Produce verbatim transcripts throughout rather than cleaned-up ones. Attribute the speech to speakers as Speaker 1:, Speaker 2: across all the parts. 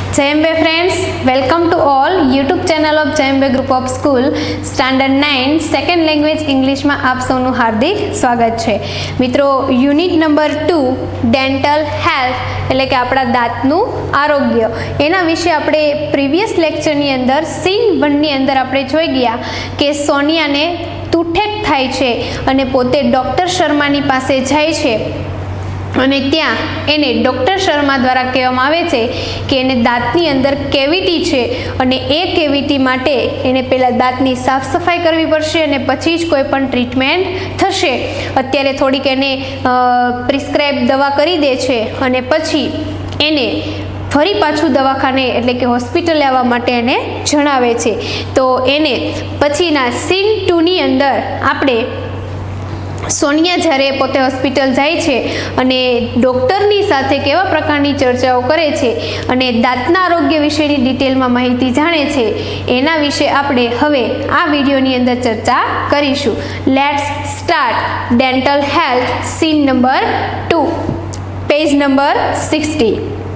Speaker 1: Jayambe friends, welcome to all YouTube channel of Jayambe Group of School Standard nine Second Language English માં આપ સૌનું હાર્દિક સ્વાગત છે. મિત્રો, unit number two dental health એટલે કે આપણા દાંતનું આરોગ્ય એના વિશે આપણે પ્રીવિયસ લેક્ચરની અંદર સીન વનની અંદર આપણે જોઈ ગયા કે સોનિયાને તૂઠેક થાય છે અને પોતે ડૉક્ટર શર્માની પાસે જાય છે અને ત્યાં એને ડૉક્ટર શર્મા દ્વારા કહેવામાં આવે છે કે એને દાંતની અંદર કેવિટી છે અને એ કેવિટી માટે એને પહેલાં દાંતની સાફ સફાઈ કરવી પડશે અને પછી જ કોઈ પણ ટ્રીટમેન્ટ થશે. અત્યારે થોડીક એને પ્રિસ્ક્રાઇબ દવા કરી દે છે અને પછી એને ફરી પાછું દવાખાને એટલે કે હોસ્પિટલ આવવા માટે એને જણાવે છે. તો એને પછીના સીન ટુની અંદર આપણે સોનિયા જ્યારે પોતે હોસ્પિટલ જાય છે અને ડૉક્ટરની સાથે કેવા પ્રકારની ચર્ચાઓ કરે છે અને દાંતના આરોગ્ય વિશેની ડિટેલમાં માહિતી જાણે છે એના વિશે આપણે હવે આ વિડીયોની અંદર ચર્ચા કરીશું. Let's start dental health scene number two, page number sixty.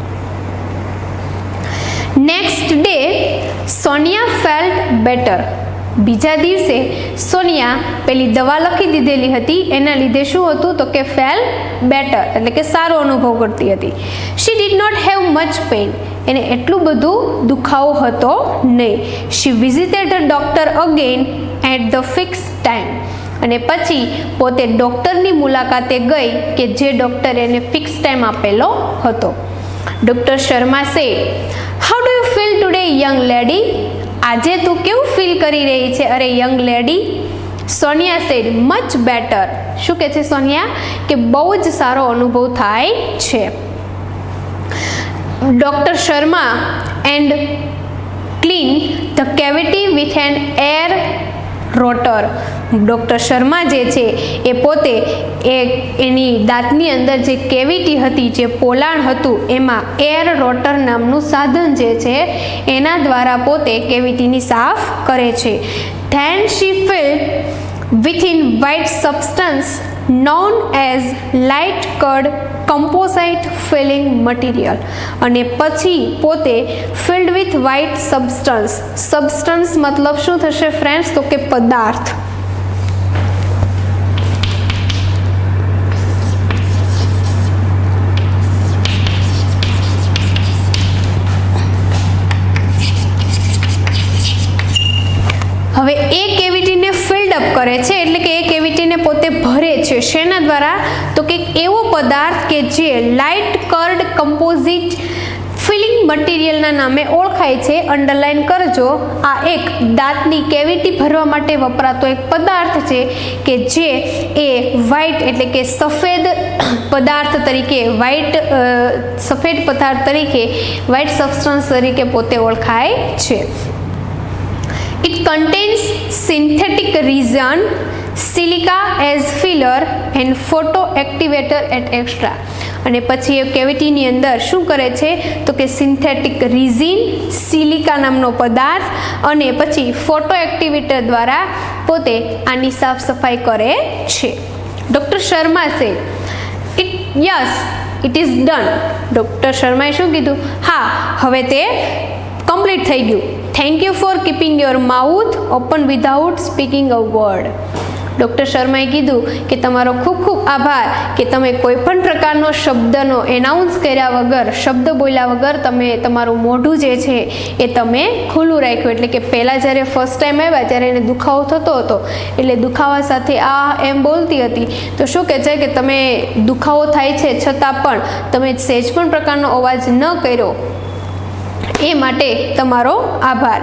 Speaker 1: Next day Sonia felt better. બીજા દિવસે સોનિયા પેલી દવા લખી દીધેલી હતી એના લીધે શું હતું તો કે ફેલ બેટર એટલે કે સારો અનુભવ કરતી હતી. She did not have much pain. એને એટલું બધું દુખાવો હતો નહીં. She visited the doctor again at the fix time. અને પછી પોતે ડૉક્ટરની મુલાકાતે ગઈ કે જે ડૉક્ટરે એને ફિક્સ ટાઈમ આપેલો હતો. Doctor Sharma said, how do you feel today young lady. આજે તું કેવું ફીલ કરી રહી છે અરે young lady. Sonia said, much better. શું કહે છે સોનિયા કે બહુ જ સારો અનુભવ થાય છે. Doctor Sharma and clean the cavity with an air rotor. Doctor Sharma જે છે એ પોતે એ એની દાંતની અંદર જે કેવિટી હતી, જે પોલાણ હતું, એમાં એર રોટર નામનું સાધન જે છે એના દ્વારા પોતે કેવિટીની સાફ કરે છે. Then she filled within white substance known as light cured composite filling material. અને પછી પોતે filled with white substance. Substance મતલબ શું થશે ફ્રેન્ડ્સ તો કે પદાર્થ. હવે એ કેવિટીને ફિલ્ડઅપ કરે છે એટલે કે એ કેવિટીને પોતે ભરે છે. શેના દ્વારા તો કે એવો પદાર્થ કે જે લાઇટ કર્ડ કમ્પોઝિટ ફિલિંગ મટીરિયલના નામે ઓળખાય છે. અંડરલાઇન કરજો, આ એક દાંતની કેવિટી ભરવા માટે વપરાતો એક પદાર્થ છે કે જે એ વ્હાઇટ એટલે કે સફેદ પદાર્થ તરીકે વ્હાઇટ સફેદ પદાર્થ તરીકે વ્હાઇટ સબસ્ટન્સ તરીકે પોતે ઓળખાય છે. It contains synthetic resin, silica as filler and photoactivator at extra. અને પછી એ કેવિટીની અંદર શું કરે છે તો કે સિન્થેટિક રીઝિન, સિલિકા નામનો પદાર્થ અને પછી ફોટો એક્ટિવેટર દ્વારા પોતે આની સાફ સફાઈ કરે છે. Doctor Sharma say it yes it is done. Doctor શર્માએ શું કીધું? હા, હવે તે કમ્પ્લીટ થઈ ગયું. Thank you for keeping your mouth open without speaking a word. Doctor શર્માએ કીધું કે તમારો ખૂબ ખૂબ આભાર કે તમે કોઈ પણ પ્રકારનો શબ્દનો એનાઉન્સ કર્યા વગર, શબ્દ બોલ્યા વગર તમે તમારું મોઢું જે છે એ તમે ખુલ્લું રાખ્યું. એટલે કે પહેલાં જ્યારે ફર્સ્ટ ટાઈમ આવ્યા ત્યારે એને દુખાવો થતો હતો એટલે દુખાવા સાથે આ એમ બોલતી હતી. તો શું કહે છે કે તમે દુખાવો થાય છે છતાં પણ તમે સહેજ પણ પ્રકારનો અવાજ ન કર્યો એ માટે તમારો આભાર.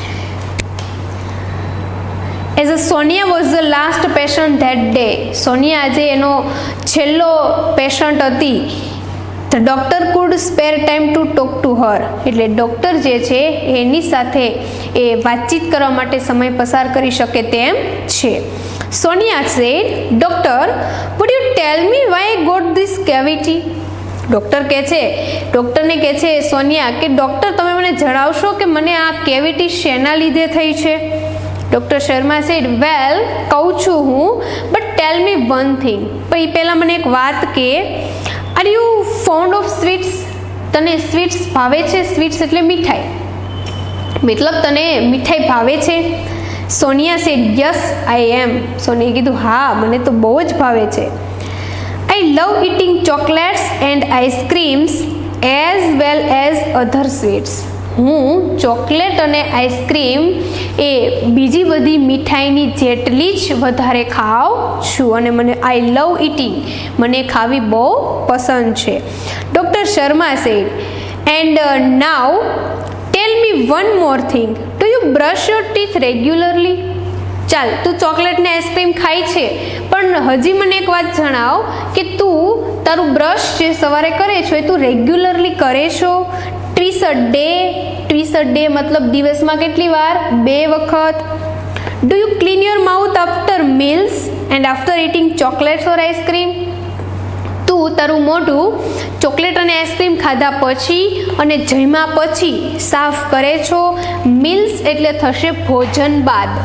Speaker 1: As a Sonia was the last patient that day. Sonia આજે એનો છેલ્લો પેશન્ટ હતી. The doctor could spare time to talk to her. એટલે ડૉક્ટર જે છે એની સાથે એ વાતચીત કરવા માટે સમય પસાર કરી શકે તેમ છે. Sonia said, doctor would you tell me why I got this cavity. Doctor કહે છે ડૉક્ટરને કહે છે સોનિયા કે ડૉક્ટર તમે મને જણાવશો કે મને આ કેવિટી શેના લીધે થઈ છે. ડૉક્ટર શર્મા સેડ, વેલ કહું છું હું, but tell me one thing. પછી પહેલાં મને એક વાત કે are you fond of sweets. તને સ્વીટ્સ ભાવે છે? સ્વીટ્સ એટલે મીઠાઈ, મતલબ તને મીઠાઈ ભાવે છે? Sonia said yes I am. સોનિયાએ કીધું હા મને તો બહુ જ ભાવે છે. I love eating chocolates and ice creams as well as other sweets. હું ચોકલેટ અને આઈસ્ક્રીમ એ બીજી બધી મીઠાઈની જેટલી જ વધારે ખાઉં છું, અને મને આઈ લવ ઇટિંગ મને ખાવી બહુ પસંદ છે. Doctor Sharma said and now tell me one more thing, do you brush your teeth regularly? ચાલ, તું ચોકલેટ ને આઈસ્ક્રીમ ખાય છે, પણ હજી મને એક વાત જણાવ કે તું તારું બ્રશ જે સવારે કરે છો એ તું રેગ્યુલરલી કરે છો? Twice a day. Twice a day મતલબ દિવસમાં કેટલી વાર? બે વખત. Do you clean your mouth after meals and after eating chocolates or ice cream? તું તારું મોઢું ચોકલેટ અને આઈસ્ક્રીમ ખાધા પછી અને જમ્યા પછી સાફ કરે છો? મીલ્સ એટલે થશે ભોજન બાદ.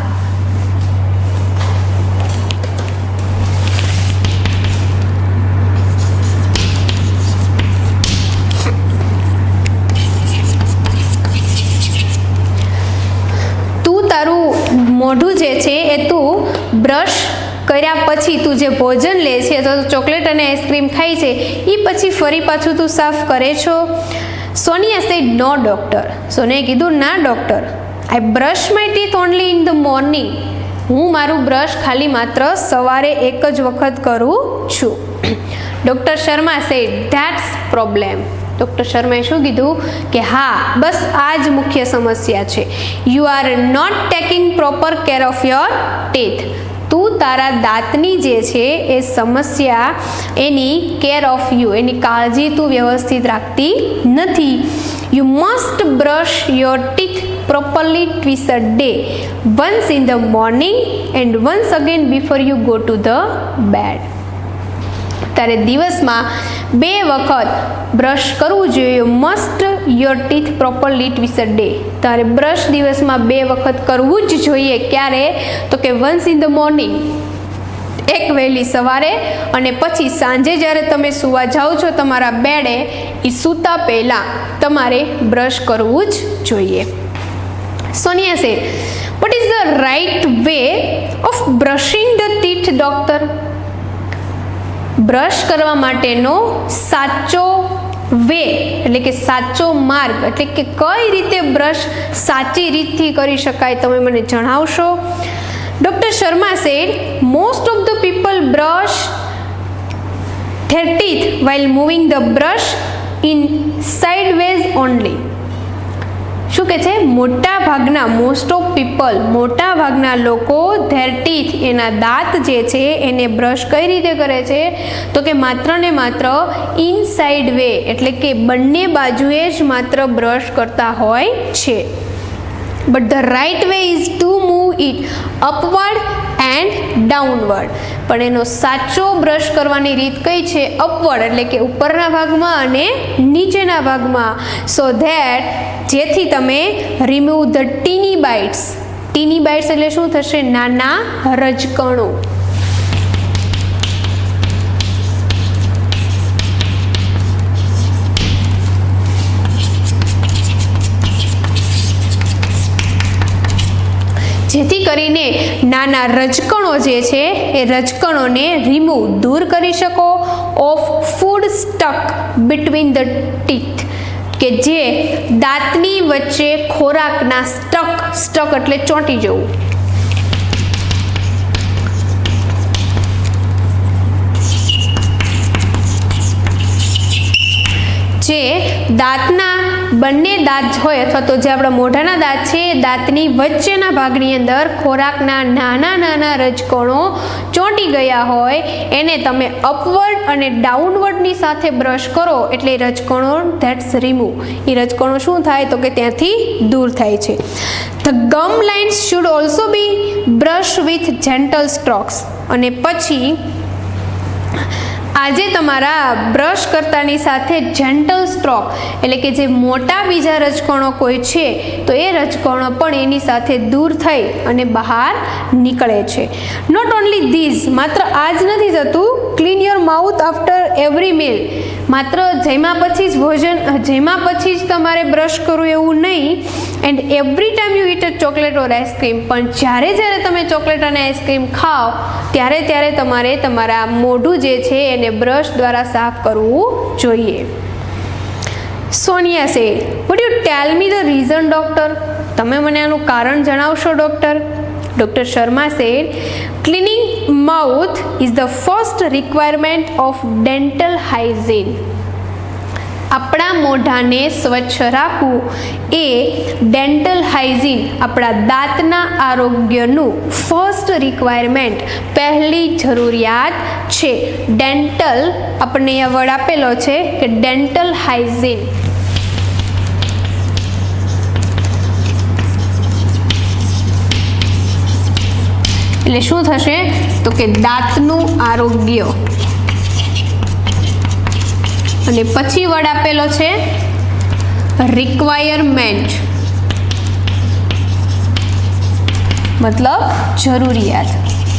Speaker 1: તું તારું મોઢું જે છે એ તું બ્રશ કર્યા પછી તું જે ભોજન લે છે અથવા તો ચોકલેટ અને આઈસ્ક્રીમ ખાય છે એ પછી ફરી પાછું તું સાફ કરે છો? Sonia said no doctor. સોનિયાએ કીધું ના doctor, I brush my teeth only in the morning. હું મારું બ્રશ ખાલી માત્ર સવારે એક જ વખત કરું છું. Doctor Sharma said that's problem. Doctor શર્માએ શું કીધું કે હા બસ આ જ મુખ્ય સમસ્યા છે. You are not taking proper care of your teeth. તું તારા દાંતની જે છે એ સમસ્યા એની કેર ઓફ યુ એની કાળજી તું વ્યવસ્થિત રાખતી નથી. You must brush your teeth properly twice a day, once in the morning and once again before you go to the bed. તારે દિવસમાં બે વખત બ્રશ કરવું જોઈએ. You must your teeth properly twice a day. તારે brush દિવસમાં બે વખત કરવું જ જોઈએ. ક્યારે? તો કે વન્સ ઇન ધ મોર્નિંગ, એક વહેલી સવારે, અને પછી સાંજે જ્યારે તમે સૂવા જાઓ છો તમારા બેડે એ સૂતા પહેલાં તમારે બ્રશ કરવું જ જોઈએ. Sonia said what is the right way of brushing the teeth doctor? Brush કરવા માટેનો સાચો વે એટલે કે સાચો માર્ગ એટલે કે કઈ રીતે બ્રશ સાચી રીતથી કરી શકાય તમે મને જણાવશો? Doctor Sharma said most of the people brush their teeth while moving the brush in sideways only. શું કે છે? મોટા ભાગના મોસ્ટ ઓફ પીપલ મોટા ભાગના લોકો ધેર ટીથ એના દાંત જે છે એને બ્રશ કઈ રીતે કરે છે? તો કે માત્ર ને માત્ર ઇનસાઇડ વે એટલે કે બંને બાજુએ જ માત્ર બ્રશ કરતા હોય છે. But the right way is to move it upward and downward. પણ એનો સાચો બ્રશ કરવાની રીત કઈ છે? અપવર્ડ એટલે કે ઉપરના ભાગમાં અને નીચેના ભાગમાં. સો ધેટ જેથી તમે remove the tiny bites. Tiny bites એટલે શું થશે? નાના રજકણો. જેથી કરીને નાના રજકણો જે છે એ રજકણોને રિમૂવ દૂર કરી શકો of food stuck between the teeth કે જે દાંતની વચ્ચે ખોરાકના સ્ટક સ્ટક એટલે ચોંટી જવું. જે દાંતના બંને દાંત હોય અથવા તો જે આપણા મોઢાના દાંત છે દાંતની વચ્ચેના ભાગની અંદર ખોરાકના નાના નાના રજકણો ચોંટી ગયા હોય એને તમે અપવર્ડ અને ડાઉનવર્ડની સાથે બ્રશ કરો એટલે રજકણો ધેટ્સ રિમૂવ. એ રજકણો શું થાય તો કે ત્યાંથી દૂર થાય છે. The gum lines should also be brush with gentle strokes. અને પછી આજે તમારા બ્રશ કરતાની સાથે જેન્ટલ સ્ટ્રોક એટલે કે જે મોટા બીજા રજકણો કોઈ છે તો એ રજકણો પણ એની સાથે દૂર થઈ અને બહાર નીકળે છે. નોટ ઓનલી ધીઝ, માત્ર આ જ નથી થતું. Clean your mouth after every meal. માત્ર જમ્યા પછી જ ભોજન જમ્યા પછી જ તમારે બ્રશ કરવું એવું નહીં. And every time you eat a chocolate or ice cream, પણ જ્યારે જ્યારે તમે ચોકલેટ અને આઈસ્ક્રીમ ખાઓ ત્યારે ત્યારે તમારે તમારા મોઢું જે છે એને બ્રશ દ્વારા સાફ કરવું જોઈએ. Sonia said, would you tell me the reason doctor? તમે મને આનું કારણ જણાવશો doctor? Doctor Sharma said, cleaning mouth is the first requirement of dental hygiene. આપણા મોઢાને સ્વચ્છ રાખવું એ ડેન્ટલ હાઇજીન, આપણા દાંતના આરોગ્યનું ફર્સ્ટ રિક્વાયરમેન્ટ, પહેલી જરૂરિયાત છે. ડેન્ટલ આપણને અહીંયા વર્ડ આપેલો છે કે ડેન્ટલ હાઇજીન. એટલે શું થશે તો કે દાંતનું આરોગ્ય, અને પછી વર્ડ આપેલો છે રિક્વાયરમેન્ટ, મતલબ જરૂરિયાત.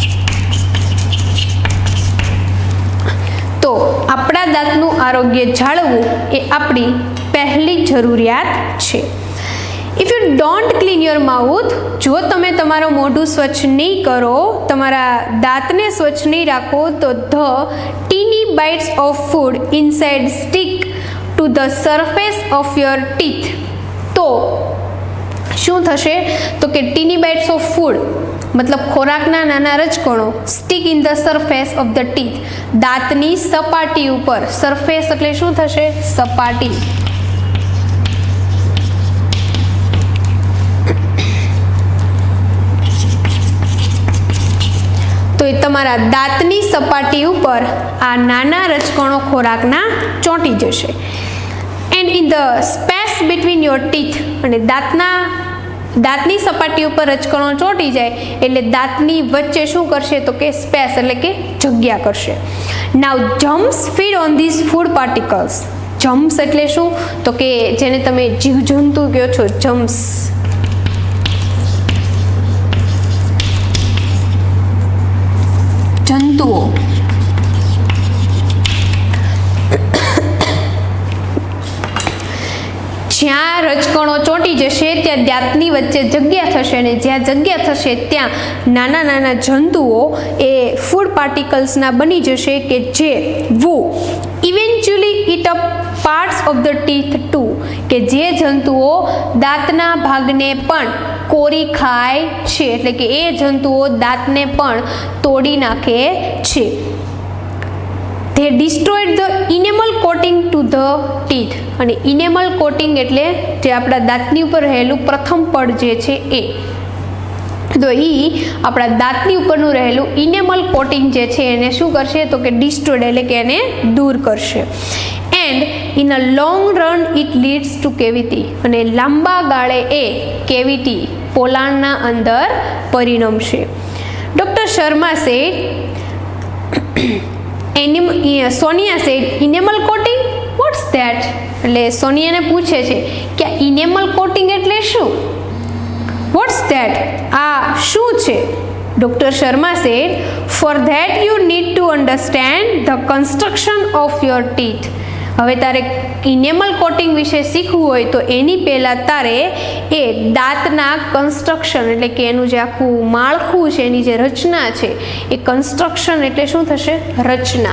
Speaker 1: તો આપણા દાંતનું આરોગ્ય જાળવવું એ આપણી પહેલી જરૂરિયાત છે. If you don't clean your mouth, જો તમે તમારું મોઢું સ્વચ્છ નહીં કરો, તમારા દાંતને સ્વચ્છ નહીં રાખો, તો the tiny bites of food inside stick to the surface of your teeth. તો શું થશે તો કે ટીની બાઇટ્સ ઓફ ફૂડ મતલબ ખોરાકના નાના રજકણો stick in the surface of the teeth, દાંતની સપાટી ઉપર. સરફેસ એટલે શું થશે? સપાટી. તો એ તમારા દાંતની સપાટી ઉપર આ નાના રજકણો ખોરાકના ચોંટી જશે. And in the space between your teeth, અને દાંતના દાંતની સપાટી ઉપર રજકણો ચોંટી જાય એટલે દાંતની વચ્ચે શું કરશે તો કે સ્પેસ એટલે કે જગ્યા કરશે. Now germs feed on this food particles. Germs એટલે શું તો કે જેને તમે જીવજંતુ કહો છો, જમ્સ. જંતુઓ. જ્યાં રજકણો ચોંટી જશે ત્યાં દાંતની વચ્ચે જગ્યા થશે, અને જ્યાં જગ્યા થશે ત્યાં નાના નાના જંતુઓ એ ફૂડ પાર્ટિકલ્સના બની જશે કે જે would eventually eat up parts of the teeth too, કે જે જંતુઓ દાંતના ભાગને પણ કોરી ખાય છે, એટલે કે એ જંતુઓ દાંતને પણ તોડી નાખે છે. They destroyed the enamel coating to the teeth. અને enamel coating એટલે જે આપણા દાંતની ઉપર રહેલું પ્રથમ પડ જે છે એ. તો એ આપણા દાંતની ઉપરનું રહેલું enamel coating જે છે એને શું કરશે તો કે destroyed એટલે કે એને દૂર કરશે. And in a long run it leads to cavity. અને લાંબા ગાળે એ cavity પોલાણના અંદર પરિણમશે. Doctor Sharma said Sonia said enamel coating what's that. એટલે સોનિયાને પૂછે છે કે ઇનેમલ કોટિંગ એટલે શું? વોટ્સ ધેટ, આ શું છે? Doctor Sharma said for that you need to understand the construction of your teeth. હવે તારે ઇનેમલ કોટિંગ વિશે શીખવું હોય તો એની પહેલાં તારે એ દાંતના કન્સ્ટ્રક્શન એટલે કે એનું જે આખું માળખું છે, એની જે રચના છે એ કન્સ્ટ્રક્શન એટલે શું થશે? રચના.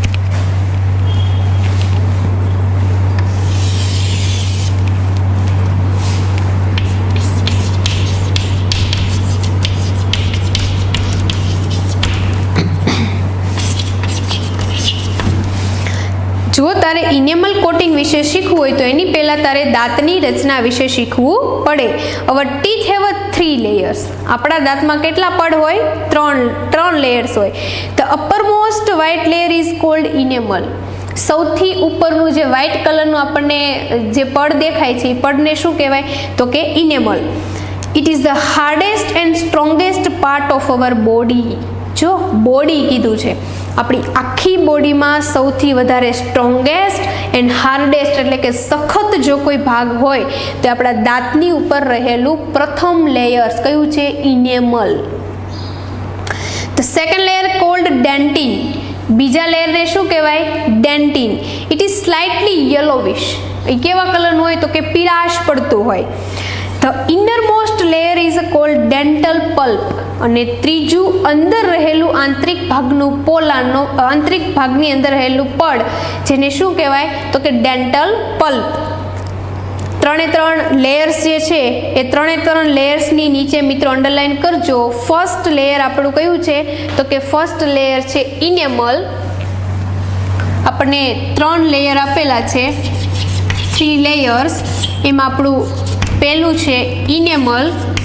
Speaker 1: જો તારે ઇનેમલ કોટિંગ વિશે શીખવું હોય તો એની પહેલાં તારે દાંતની રચના વિશે શીખવું પડે. Our teeth have a three layers. આપણા દાંતમાં કેટલા પડ હોય? ત્રણ ત્રણ લેયર્સ હોય. The upper most white layer is called enamel. સૌથી ઉપરનું જે વ્હાઇટ કલરનું આપણને જે પડ દેખાય છે એ પડને શું કહેવાય તો કે enamel. It is the hardest and strongest part of our body. જો બોડી કીધું છે, આપણી આખી બોડીમાં સૌથી વધારે સ્ટ્રોંગેસ્ટ એન્ડ હાર્ડેસ્ટ એટલે કે સખત જો કોઈ ભાગ હોય તો આપણા દાંતની ઉપર રહેલું પ્રથમ લેયર્સ કયું છે? Enamel. The second layer called dentin. बीजा लेयर ने शुं कहेवाय dentin it is slightly yellowish ए केवा कलरनुं होय तो के पीळाश पड़तुं होय the innermost layer is called dental pulp અને ત્રીજું અંદર રહેલું આંતરિક ભાગનું પોલાનો આંતરિક ભાગની અંદર રહેલું પડ જેને શું કહેવાય તો કે ડેન્ટલ પલ્પ ત્રણે ત્રણ લેયર્સ જે છે એ ત્રણે ત્રણ લેયર્સની નીચે મિત્રો અંડરલાઇન કરજો ફર્સ્ટ લેયર આપણું કયું છે તો કે ફર્સ્ટ લેયર છે ઇનેમલ આપણને ત્રણ લેયર આપેલા છે થ્રી લેયર્સ એમાં આપણું પહેલું છે ઇનેમલ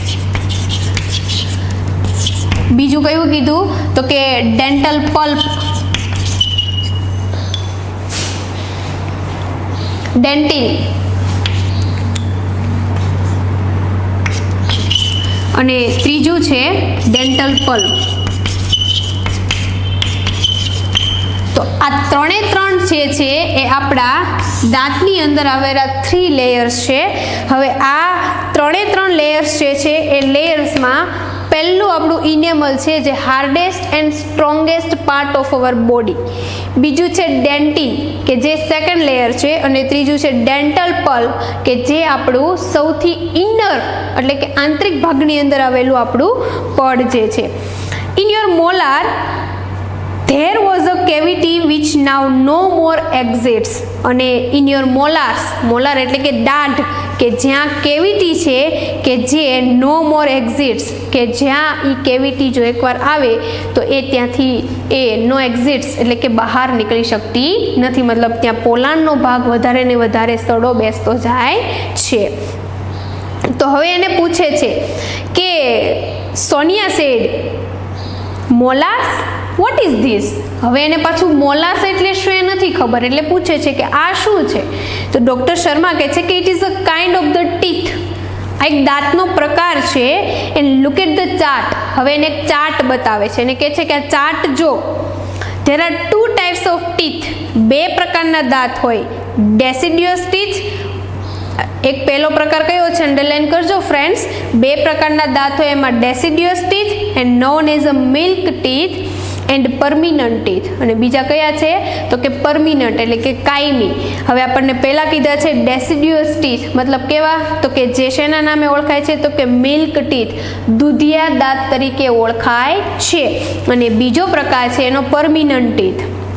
Speaker 1: બીજું કયું કીધું તો કે ડેન્ટલ પલ્પ ડેન્ટિન અને ત્રીજું છે ડેન્ટલ પલ્પ તો આ ત્રણે ત્રણ જે છે એ આપણા દાંતની અંદર આવેલા થ્રી લેયર્સ છે હવે આ ત્રણે ત્રણ લેયર્સ જે છે એ લેયર્સમાં પહેલું આપણું ઇનેમલ છે જે hardest and strongest part of our body બીજું છે ડેન્ટિન કે જે સેકન્ડ લેયર છે અને ત્રીજું છે ડેન્ટલ પલ્પ કે જે આપણું સૌથી ઇનર એટલે કે આંતરિક ભાગની અંદર આવેલું આપણું પડ જે છે in your molar there was a cavity which now no more exists અને in your molars molar એટલે કે દાઢ કે જ્યાં કેવિટી છે કે જે no more exists કે જ્યાં ઈ કેવિટી જો એકવાર આવે તો એ ત્યાંથી એ no exists એટલે કે બહાર નીકળી શકતી નથી મતલબ ત્યાં પોલાણનો ભાગ વધારે ને વધારે સડો બેસતો જાય છે તો હવે એને પૂછે છે કે Sonia said molars what is this હવે એને પાછું મોલાસ એટલે શું એ નથી ખબર એટલે પૂછે છે કે આ શું છે તો ડૉક્ટર શર્મા કહે છે કે it is a kind of the teeth આ એક દાંતનો પ્રકાર છે and look at the chart હવે એને એક ચાર્ટ બતાવે છે અને કહે છે કે આ ચાર્ટ જો there are two types of teeth બે પ્રકારના દાંત હોય ડેસિડિયસ ટીથ એક પહેલો પ્રકાર કયો છે અંડરલાઇન કરજો ફ્રેન્ડ્સ બે પ્રકારના દાંત હોય એમાં deciduous teeth and known as a milk teeth and permanent teeth અને બીજા કયા છે તો કે પરમિનન્ટ એટલે કે કાયમી હવે આપણને પહેલા કીધા છે ડેસિડિયસ ટીથ મતલબ કેવા તો કે જે શેના નામે ઓળખાય છે તો કે મિલ્ક ટીથ દૂધિયા દાંત તરીકે ઓળખાય છે અને બીજો પ્રકાર છે એનો permanent teeth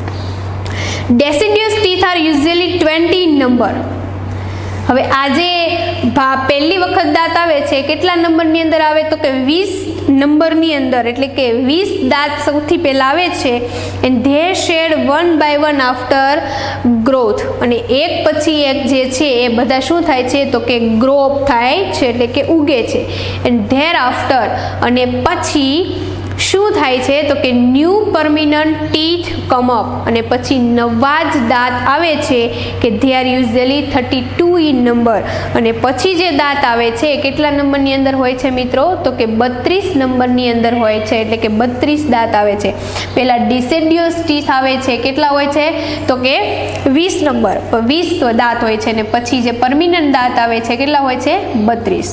Speaker 1: deciduous teeth are usually twenty in number હવે આજે પહેલી વખત દાંત આવે છે કેટલા નંબરની અંદર આવે તો કે વીસ નંબરની અંદર એટલે કે વીસ દાંત સૌથી પહેલા આવે છે and they shed one by one after growth અને એક પછી એક જે છે એ બધા શું થાય છે તો કે ગ્રો અપ થાય છે એટલે કે ઉગે છે એન્ડ ધેર આફ્ટર અને પછી શું થાય છે તો કે new permanent teeth come up અને પછી નવા જ દાંત આવે છે કે they are usually thirty two in number અને પછી જે દાંત આવે છે એ કેટલા નંબરની અંદર હોય છે મિત્રો તો કે બત્રીસ નંબરની અંદર હોય છે એટલે કે બત્રીસ દાંત આવે છે પહેલા ડિસેડિયસ ટીથ આવે છે કેટલા હોય છે તો કે વીસ નંબર વીસ દાંત હોય છે અને પછી જે પરમિનન્ટ દાંત આવે છે કેટલા હોય છે બત્રીસ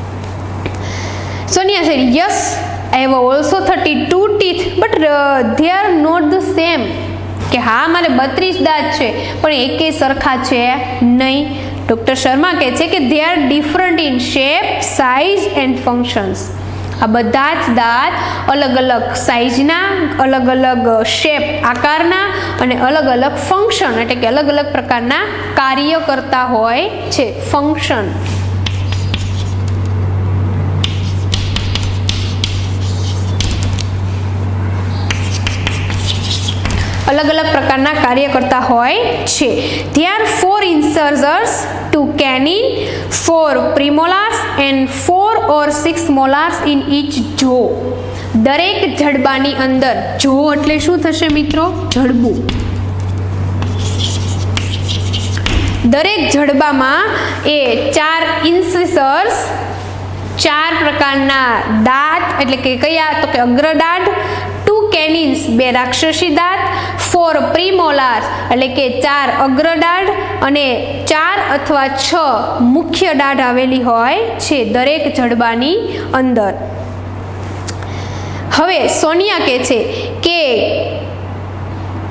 Speaker 1: Sonia said yes I have also thirty-two teeth but uh, they are not the same કે હા મારે બત્રીસ દાંત છે પણ એકે સરખા છે નહીં ડૉક્ટર શર્મા કહે છે કે they are different in shape, size and functions આ બધા જ દાંત અલગ અલગ સાઇઝના અલગ અલગ શેપ આકારના અને અલગ અલગ ફંક્શન એટલે કે અલગ અલગ પ્રકારના કાર્ય કરતા હોય છે ફંક્શન अलग अलग प्रकारना कार्य करता होय छे there are four incisors, two canine, four premolars and four or six molars in each jaw દરેક જડબાની અંદર જો એટલે શું થશે મિત્રો જડબું દરેક જડબામાં એ ચાર ઇન્સિસર્સ ચાર પ્રકારના દાંત એટલે કે કયા તો કે અગ્રદાંત ટુ કેનિન્સ બે રાક્ષસી દાંત ફોર પ્રીમોલાર્સ એટલે કે ચાર અગ્રદાઢ અને ચાર અથવા છ મુખ્ય દાઢ આવેલી હોય છે દરેક જડબાની અંદર હવે સોનિયા કહે છે કે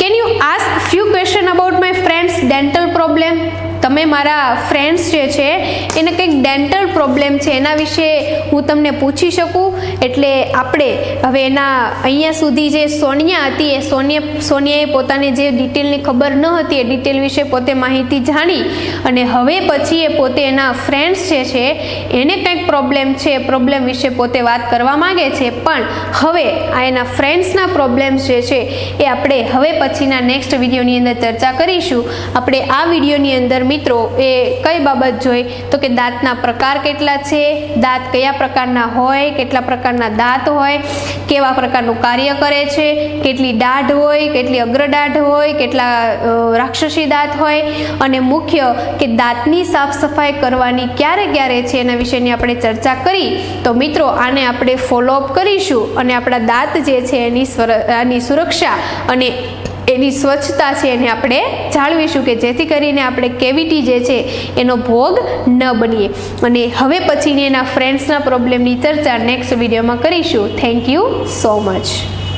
Speaker 1: can you ask few question about my friends dental problem? તમે મારા ફ્રેન્ડ્સ જે છે એને કંઈક ડેન્ટલ પ્રોબ્લેમ છે એના વિશે હું તમને પૂછી શકું? એટલે આપણે હવે એના અહીંયા સુધી જે સોનિયા હતી એ સોનિયા સોનિયાએ પોતાને જે ડિટેલની ખબર ન હતી એ ડિટેલ વિશે પોતે માહિતી જાણી અને હવે પછી એ પોતે એના ફ્રેન્ડ્સ જે છે એને કંઈક પ્રોબ્લેમ છે એ પ્રોબ્લેમ વિશે પોતે વાત કરવા માગે છે. પણ હવે આ એના ફ્રેન્ડ્સના પ્રોબ્લેમ્સ જે છે એ આપણે હવે પછીના નેક્સ્ટ વિડીયોની અંદર ચર્ચા કરીશું. આપણે આ વિડીયોની અંદર મિત્રો એ કઈ બાબત જોઈ તો કે દાંતના પ્રકાર કેટલા છે, દાંત કયા પ્રકારના હોય, કેટલા પ્રકારના દાંત હોય, કેવા પ્રકારનું કાર્ય કરે છે, કેટલી દાઢ હોય, કેટલી અગ્રદાઢ હોય, કેટલા રાક્ષસી દાંત હોય અને મુખ્ય કે દાંતની સાફ સફાઈ કરવાની ક્યારે ક્યારે છે એના વિશેની આપણે ચર્ચા કરી. તો મિત્રો આને આપણે ફોલોઅપ કરીશું અને આપણા દાંત જે છે એની એની સુરક્ષા અને એની સ્વચ્છતા છે એને આપણે જાળવીશું કે જેથી કરીને આપણે કેવિટી જે છે એનો ભોગ ન બનીએ. અને હવે પછીની એના ફ્રેન્ડ્સના પ્રોબ્લેમની ચર્ચા નેક્સ્ટ વિડીયોમાં કરીશું. Thank you so much.